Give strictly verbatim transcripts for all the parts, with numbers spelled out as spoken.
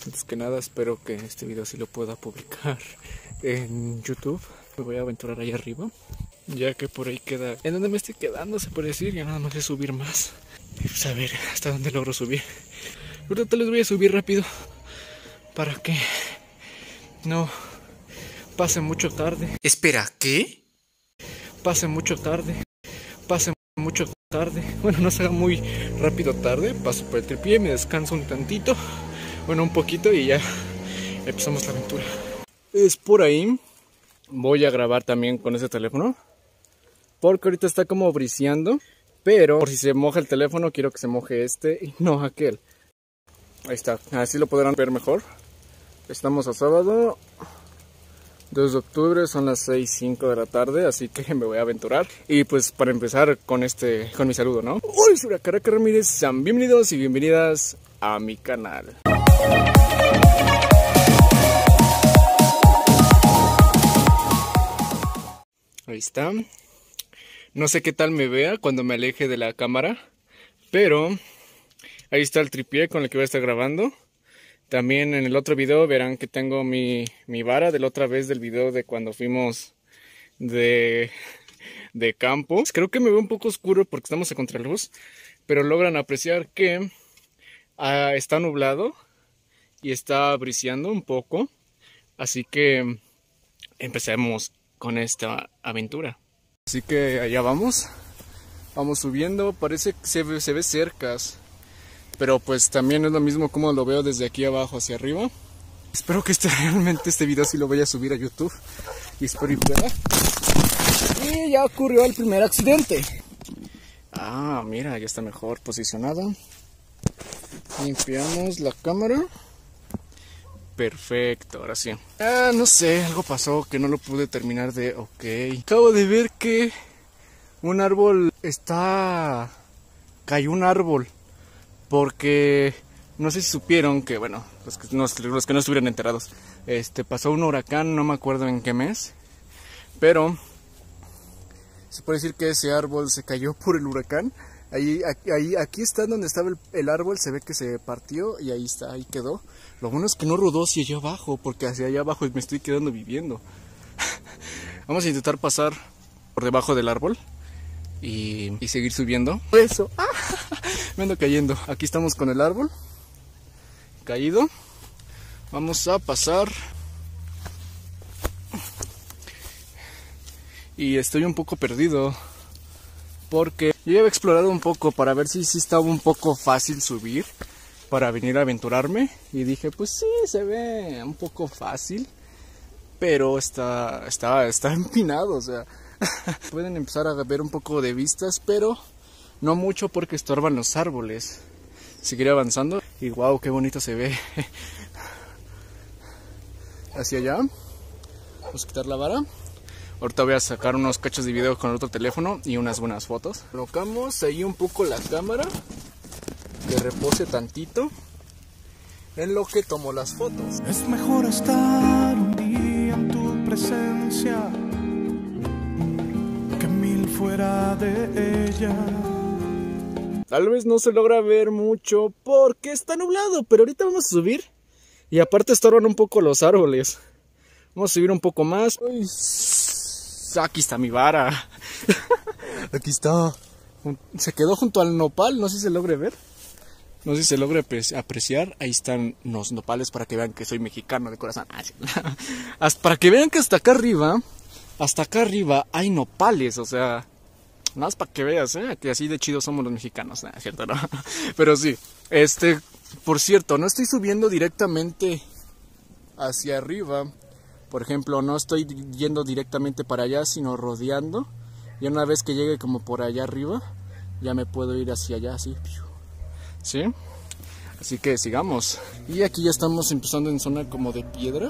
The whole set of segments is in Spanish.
Antes que nada espero que este video sí lo pueda publicar en YouTube. Me voy a aventurar ahí arriba, ya que por ahí queda, en donde me estoy quedando se puede decir, ya nada más es subir más. Y pues a ver hasta dónde logro subir. Ahorita les voy a subir rápido para que no pase mucho tarde. Espera, ¿qué? Pase mucho tarde. Pase mucho tarde. Bueno, no se haga muy rápido tarde. Paso por el tripié, me descanso un tantito. Bueno, un poquito y ya empezamos la aventura. Es por ahí. Voy a grabar también con ese teléfono, porque ahorita está como briseando. Pero por si se moja el teléfono, quiero que se moje este y no aquel. Ahí está, así lo podrán ver mejor. Estamos a sábado dos de octubre, son las seis cinco de la tarde, así que me voy a aventurar. Y pues para empezar con este, con mi saludo, ¿no? Hoy soy Caraca Ramírez, sean bienvenidos y bienvenidas a mi canal. Ahí está. No sé qué tal me vea cuando me aleje de la cámara, pero ahí está el tripié con el que voy a estar grabando. También en el otro video verán que tengo mi, mi vara de la otra vez del video de cuando fuimos de, de campo. Creo que me veo un poco oscuro porque estamos a contraluz, pero logran apreciar que uh, está nublado y está briseando un poco. Así que empecemos con esta aventura. Así que allá vamos, vamos subiendo, parece que se ve, se ve cercas, pero pues también es lo mismo como lo veo desde aquí abajo hacia arriba. Espero que este, realmente este video sí lo vaya a subir a YouTube, y espero y pueda. Y ya ocurrió el primer accidente. Ah, mira, ya está mejor posicionada. Limpiamos la cámara. Perfecto, ahora sí. Ah, no sé, algo pasó que no lo pude terminar de... Ok. Acabo de ver que un árbol está... Cayó un árbol. Porque no sé si supieron que, bueno, los que no, los que no estuvieran enterados, este, pasó un huracán, no me acuerdo en qué mes. Pero se puede decir que ese árbol se cayó por el huracán. Ahí, ahí, aquí está donde estaba el, el árbol, se ve que se partió y ahí está, ahí quedó. Lo bueno es que no rodó hacia allá abajo, porque hacia allá abajo me estoy quedando viviendo. Vamos a intentar pasar por debajo del árbol y, y seguir subiendo. Eso, ¡ah! Me ando cayendo. Aquí estamos con el árbol caído. Vamos a pasar. Y estoy un poco perdido, porque yo ya había explorado un poco para ver si sí estaba un poco fácil subir para venir a aventurarme, y dije pues sí, se ve un poco fácil, pero está, está, está empinado, o sea, pueden empezar a ver un poco de vistas, pero no mucho porque estorban los árboles. Seguiré avanzando y wow, qué bonito se ve. Hacia allá, vamos a quitar la vara. Ahorita voy a sacar unos cachos de video con el otro teléfono y unas buenas fotos. Colocamos ahí un poco la cámara, que repose tantito, en lo que tomo las fotos. Es mejor estar un día en tu presencia que mil fuera de ella. Tal vez no se logra ver mucho porque está nublado, pero ahorita vamos a subir. Y aparte estorban un poco los árboles. Vamos a subir un poco más. Uy. Aquí está mi vara. Aquí está. Se quedó junto al nopal, no sé si se logre ver. No sé si se logra apreciar. Ahí están los nopales para que vean que soy mexicano de corazón. Hasta para que vean que hasta acá arriba, hasta acá arriba hay nopales, o sea, nada más para que veas, ¿eh? Que así de chidos somos los mexicanos, ¿no? ¿Cierto, no? Pero sí, este, por cierto, no estoy subiendo directamente hacia arriba. Por ejemplo, no estoy yendo directamente para allá, sino rodeando. Y una vez que llegue como por allá arriba, ya me puedo ir hacia allá, así. ¿Sí? Así que sigamos. Y aquí ya estamos empezando en zona como de piedra.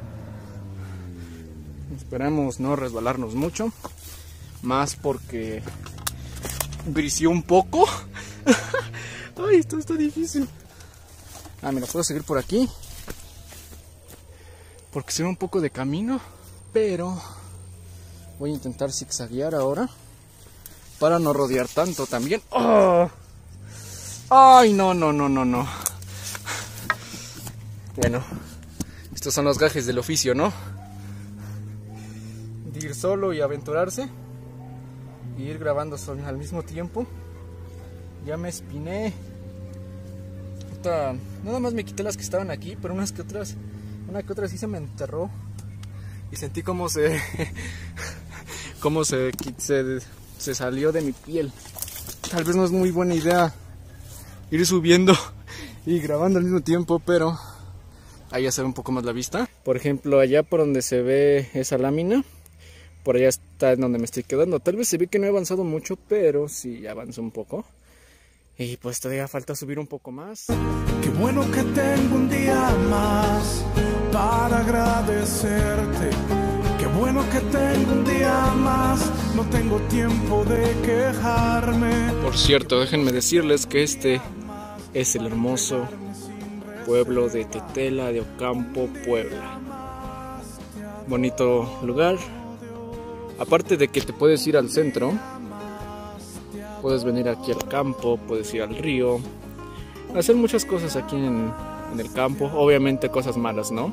Esperamos no resbalarnos mucho. Más porque briseó un poco. Ay, esto está difícil. Ah, mira, puedo seguir por aquí, porque se ve un poco de camino. Pero voy a intentar zigzaguear ahora para no rodear tanto también. ¡Oh! Ay, no, no, no, no, no. Bueno, estos son los gajes del oficio, ¿no? De ir solo y aventurarse y ir grabando al mismo tiempo. Ya me espiné. Otra, nada más me quité las que estaban aquí, pero unas que otras, una que otra sí se me enterró y sentí como se, como se, se, se salió de mi piel. Tal vez no es muy buena idea ir subiendo y grabando al mismo tiempo, pero ahí ya se ve un poco más la vista. Por ejemplo, allá por donde se ve esa lámina, por allá está en donde me estoy quedando. Tal vez se ve que no he avanzado mucho, pero sí avanzó un poco. Y pues todavía falta subir un poco más. Qué bueno que tengo un día más para agradecerte. Qué bueno que tengo un día más, no tengo tiempo de quejarme. Por cierto, déjenme decirles que este es el hermoso pueblo de Tetela de Ocampo, Puebla. Bonito lugar. Aparte de que te puedes ir al centro, puedes venir aquí al campo, puedes ir al río, hacer muchas cosas aquí en, en el campo. Obviamente cosas malas, ¿no?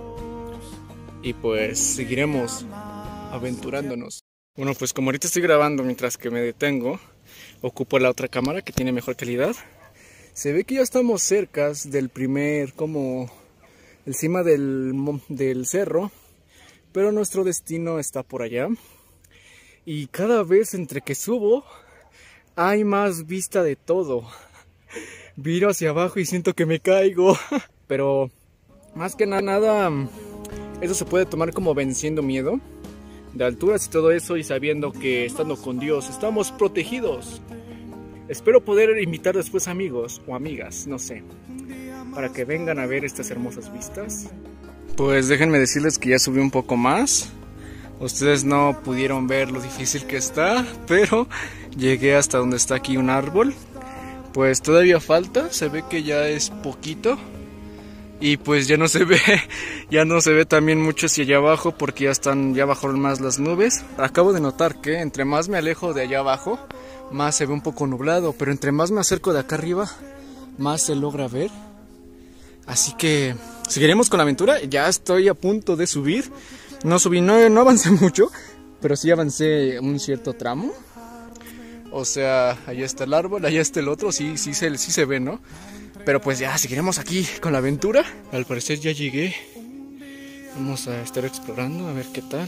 Y pues seguiremos aventurándonos. Bueno, pues como ahorita estoy grabando mientras que me detengo, ocupo la otra cámara que tiene mejor calidad. Se ve que ya estamos cerca del primer, como, encima del, del cerro, pero nuestro destino está por allá. Y cada vez entre que subo, hay más vista de todo. Miro hacia abajo y siento que me caigo. Pero más que nada, eso se puede tomar como venciendo miedo de alturas y todo eso, y sabiendo que estando con Dios estamos protegidos. Espero poder invitar después amigos o amigas, no sé, para que vengan a ver estas hermosas vistas. Pues déjenme decirles que ya subí un poco más. Ustedes no pudieron ver lo difícil que está, pero llegué hasta donde está aquí un árbol. Pues todavía falta, se ve que ya es poquito. Y pues ya no se ve, ya no se ve también mucho hacia allá abajo, porque ya están, ya bajaron más las nubes. Acabo de notar que entre más me alejo de allá abajo, más se ve un poco nublado, pero entre más me acerco de acá arriba, más se logra ver. Así que seguiremos con la aventura. Ya estoy a punto de subir. No subí, no, no avancé mucho, pero sí avancé un cierto tramo. O sea, allá está el árbol, allá está el otro, sí, sí, se, sí se ve, ¿no? Pero pues ya seguiremos aquí con la aventura. Al parecer ya llegué. Vamos a estar explorando, a ver qué tal.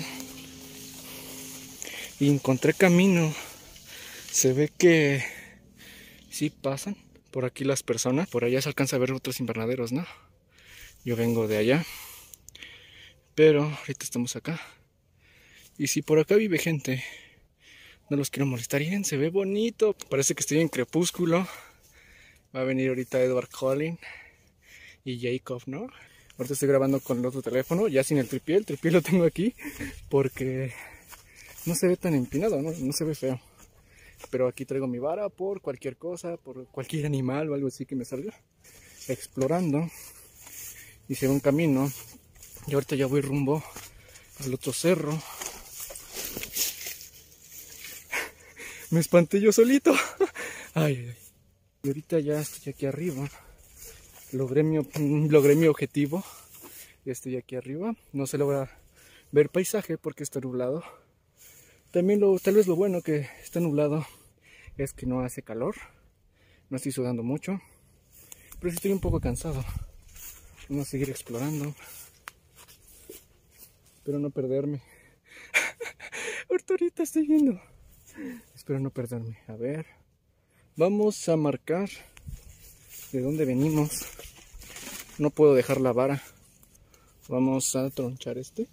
Y encontré camino. Se ve que sí pasan por aquí las personas. Por allá se alcanza a ver otros invernaderos, ¿no? Yo vengo de allá. Pero ahorita estamos acá. Y si por acá vive gente, no los quiero molestar. Miren, se ve bonito. Parece que estoy en crepúsculo. Va a venir ahorita Edward Cullen y Jacob, ¿no? Ahorita estoy grabando con el otro teléfono, ya sin el tripié. El tripié lo tengo aquí porque no se ve tan empinado, ¿no? No se ve feo. Pero aquí traigo mi vara por cualquier cosa, por cualquier animal o algo así que me salga. Explorando. Y se ve un camino. Y ahorita ya voy rumbo al otro cerro. Me espanté yo solito. Ay, ay. Y ahorita ya estoy aquí arriba. Logré mi, logré mi objetivo. Ya estoy aquí arriba. No se logra ver paisaje porque está nublado. También lo, tal vez lo bueno que está nublado es que no hace calor. No estoy sudando mucho. Pero sí estoy un poco cansado. Vamos a seguir explorando. Espero no perderme. Ahorita, ahorita estoy viendo. Espero no perderme. A ver. Vamos a marcar de dónde venimos. No puedo dejar la vara. Vamos a tronchar este.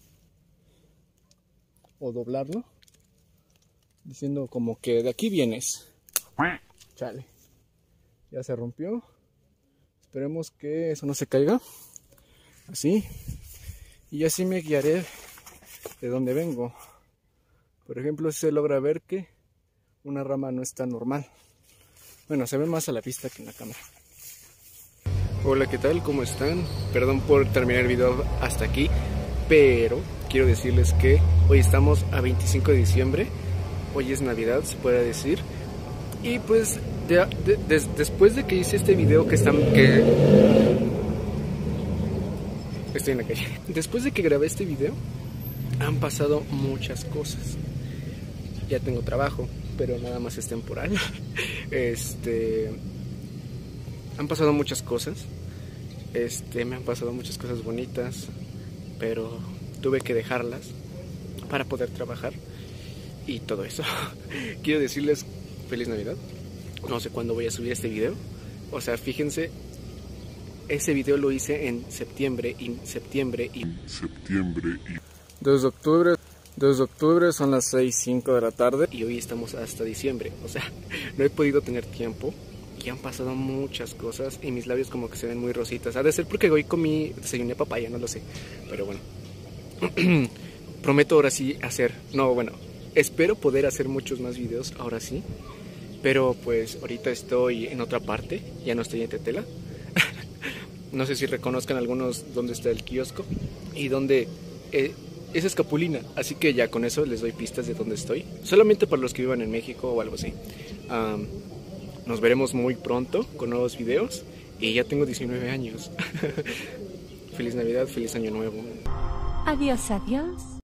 O doblarlo. Diciendo como que de aquí vienes. Chale. Ya se rompió. Esperemos que eso no se caiga. Así. Y así me guiaré de dónde vengo. Por ejemplo, se logra ver que una rama no está normal. Bueno, se ve más a la vista que en la cámara. Hola, ¿qué tal? ¿Cómo están? Perdón por terminar el video hasta aquí, pero quiero decirles que hoy estamos a veinticinco de diciembre. Hoy es Navidad, se puede decir. Y pues, de, de, de, después de que hice este video que están... Que, Estoy en la calle. Después de que grabé este video, han pasado muchas cosas. Ya tengo trabajo, pero nada más es temporal. Este... Han pasado muchas cosas. Este, me han pasado muchas cosas bonitas, pero tuve que dejarlas para poder trabajar y todo eso. Quiero decirles feliz Navidad. No sé cuándo voy a subir este video. O sea, fíjense, ese video lo hice en septiembre y septiembre y septiembre y dos de octubre. dos de octubre, son las seis cinco de la tarde y hoy estamos hasta diciembre. O sea, no he podido tener tiempo. Y han pasado muchas cosas y mis labios como que se ven muy rositas. Ha de ser porque hoy comí, desayuné papaya, no lo sé. Pero bueno, prometo ahora sí hacer, no, bueno, espero poder hacer muchos más videos ahora sí. Pero pues ahorita estoy en otra parte, ya no estoy en Tetela. No sé si reconozcan algunos dónde está el kiosco y dónde... Eh, es Escapulina, así que ya con eso les doy pistas de dónde estoy. Solamente para los que vivan en México o algo así. Um, Nos veremos muy pronto con nuevos videos y ya tengo diecinueve años. Feliz Navidad, feliz Año Nuevo. Adiós, adiós.